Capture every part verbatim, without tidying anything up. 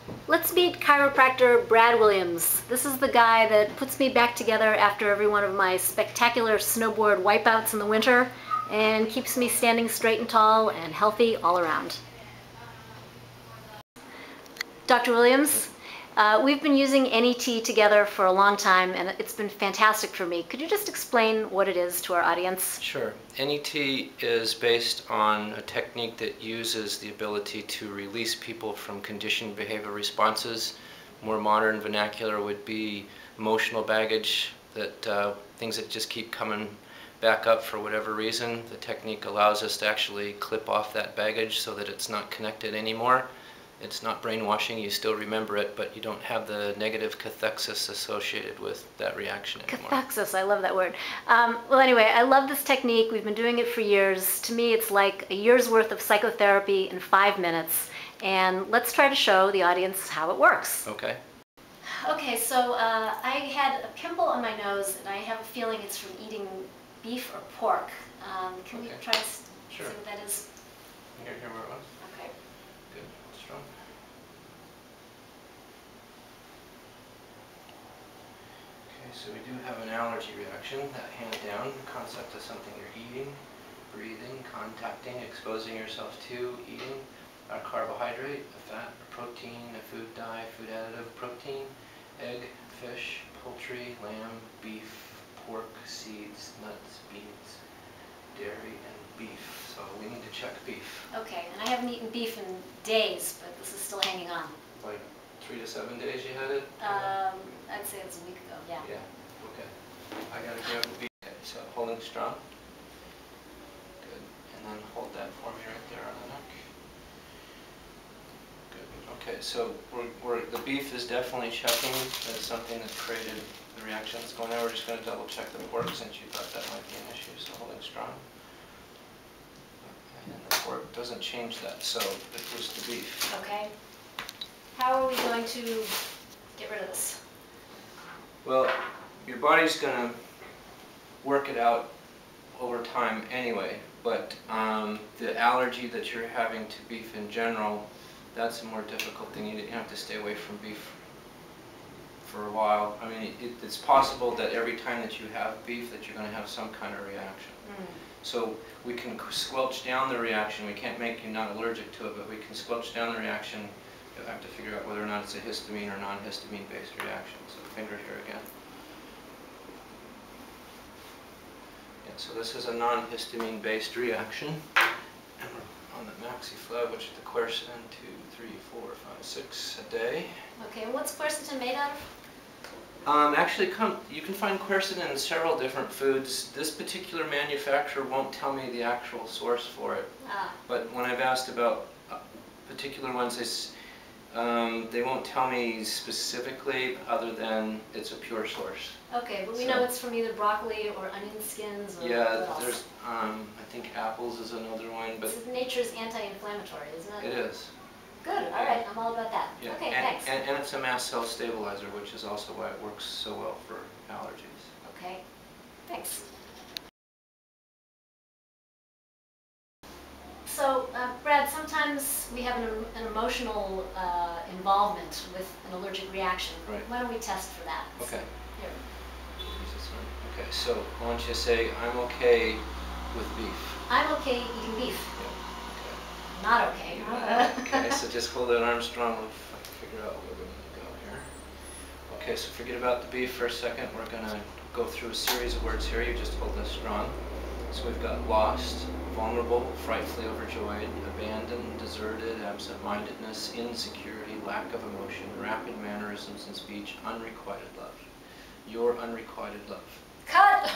Let's meet chiropractor Brad Williams. This is the guy that puts me back together after every one of my spectacular snowboard wipeouts in the winter and keeps me standing straight and tall and healthy all around. Doctor Williams, uh, we've been using N E T together for a long time and it's been fantastic for me. Could you just explain what it is to our audience? Sure. N E T is based on a technique that uses the ability to release people from conditioned behavior responses. More modern vernacular would be emotional baggage, that uh, things that just keep coming back up for whatever reason. The technique allows us to actually clip off that baggage so that it's not connected anymore. It's not brainwashing, you still remember it, but you don't have the negative cathexis associated with that reaction anymore. Cathexis, I love that word. Um, well, anyway, I love this technique. We've been doing it for years. To me, it's like a year's worth of psychotherapy in five minutes. And let's try to show the audience how it works. Okay. Okay, so uh, I had a pimple on my nose, and I have a feeling it's from eating beef or pork. Um, can Okay. we try to see Sure. what that is? Here, here where it was? Okay. Good. Strong. Okay, so we do have an allergy reaction, that hand down, the concept of something you're eating, breathing, contacting, exposing yourself to, eating, a carbohydrate, a fat, a protein, a food dye, food additive, protein, egg, fish, poultry, lamb, beef, pork, seeds, nuts, beans, dairy, and beef. So we need to check beef. Okay, and I haven't eaten beef in days, but this is still hanging on. Like three to seven days you had it? Um, I'd say it's a week ago, yeah. Yeah, okay. I gotta grab the beef. Okay, so holding strong. Good. And then hold that for me right there on the neck. Good. Okay, so we're, we're, the beef is definitely checking. That's something that created the reaction that's going on. We're just going to double check the pork since you thought that might be an issue. So holding strong. And the pork doesn't change that, so it was the beef. Okay. How are we going to get rid of this? Well, your body's going to work it out over time anyway, but um, the allergy that you're having to beef in general, that's a more difficult thing. You have to stay away from beef for a while. I mean, it, it's possible that every time that you have beef that you're going to have some kind of reaction. Mm. So we can squelch down the reaction. We can't make you not allergic to it, but we can squelch down the reaction. You'll have to figure out whether or not it's a histamine or non-histamine based reaction. So finger here again. Yeah, so this is a non-histamine based reaction. And we're on the maxi-flab, which is the quercetin, two, three, four, five, six a day. Okay, and what's quercetin made out of? Um, actually, come, you can find quercetin in several different foods. This particular manufacturer won't tell me the actual source for it. Ah. But when I've asked about uh, particular ones, it's, um, they won't tell me specifically other than it's a pure source. Okay, but we so, know it's from either broccoli or onion skins or yeah, what else? there's, um, I think apples is another one. But it's nature's anti-inflammatory, isn't it? It is. Good, all right, I'm all about that. Yeah. Okay, and, thanks. And, and it's a mast cell stabilizer, which is also why it works so well for allergies. Okay, thanks. So, uh, Brad, sometimes we have an, an emotional uh, involvement with an allergic reaction. Right. Why don't we test for that? Okay. Here. Okay, so I want you to say, I'm okay with beef. I'm okay eating beef. Yeah. Not okay. Okay, so just hold that arm strong. If I can figure out where we're going to go here. Okay, so forget about the beef for a second. We're going to go through a series of words here. You just hold this strong. So we've got lost, vulnerable, frightfully overjoyed, abandoned, deserted, absent-mindedness, insecurity, lack of emotion, rapid mannerisms in speech, unrequited love. Your unrequited love. Cut!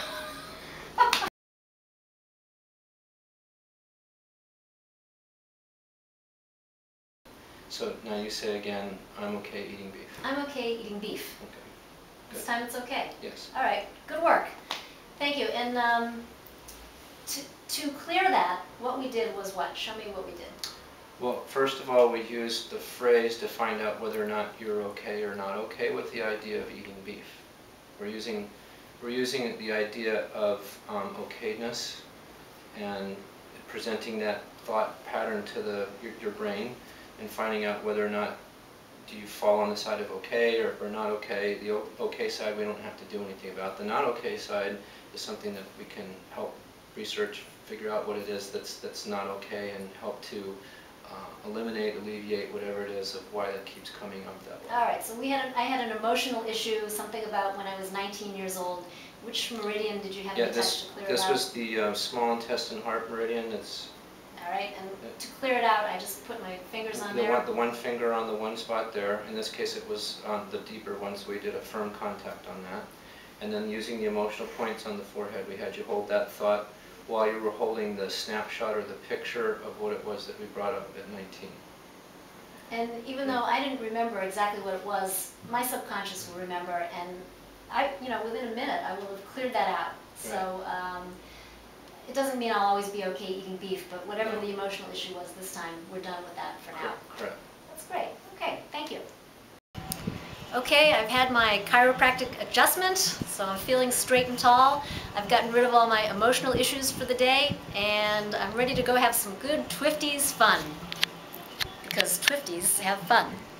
So now you say again, I'm okay eating beef. I'm okay eating beef. Okay. Good. This time it's okay? Yes. All right, good work. Thank you. And um, to, to clear that, what we did was what? Show me what we did. Well, first of all, we used the phrase to find out whether or not you're okay or not okay with the idea of eating beef. We're using, we're using the idea of um, okayness and presenting that thought pattern to the, your, your brain and finding out whether or not do you fall on the side of okay or, or not okay? The o okay side we don't have to do anything about. The not okay side is something that we can help research, figure out what it is that's, that's not okay, and help to uh, eliminate, alleviate whatever it is of why that keeps coming up that way. All right, so we had an, I had an emotional issue, something about when I was nineteen years old. Which meridian did you have Yeah, me touch this, to clear this it out? was the uh, small intestine heart meridian. It's All right, and to clear it out, I just put my fingers on the there. one, the one finger on the one spot there. In this case, it was on the deeper one, so we did a firm contact on that. And then using the emotional points on the forehead, we had you hold that thought while you were holding the snapshot or the picture of what it was that we brought up at nineteen. And even though I didn't remember exactly what it was, my subconscious will remember, and I, you know, within a minute, I will have cleared that out. So um, it doesn't mean I'll always be okay eating beef, but whatever No. the emotional issue was this time, we're done with that for now. Correct. That's great. Okay, thank you. Okay, I've had my chiropractic adjustment, so I'm feeling straight and tall. I've gotten rid of all my emotional issues for the day, and I'm ready to go have some good Twifties fun. Because Twifties have fun.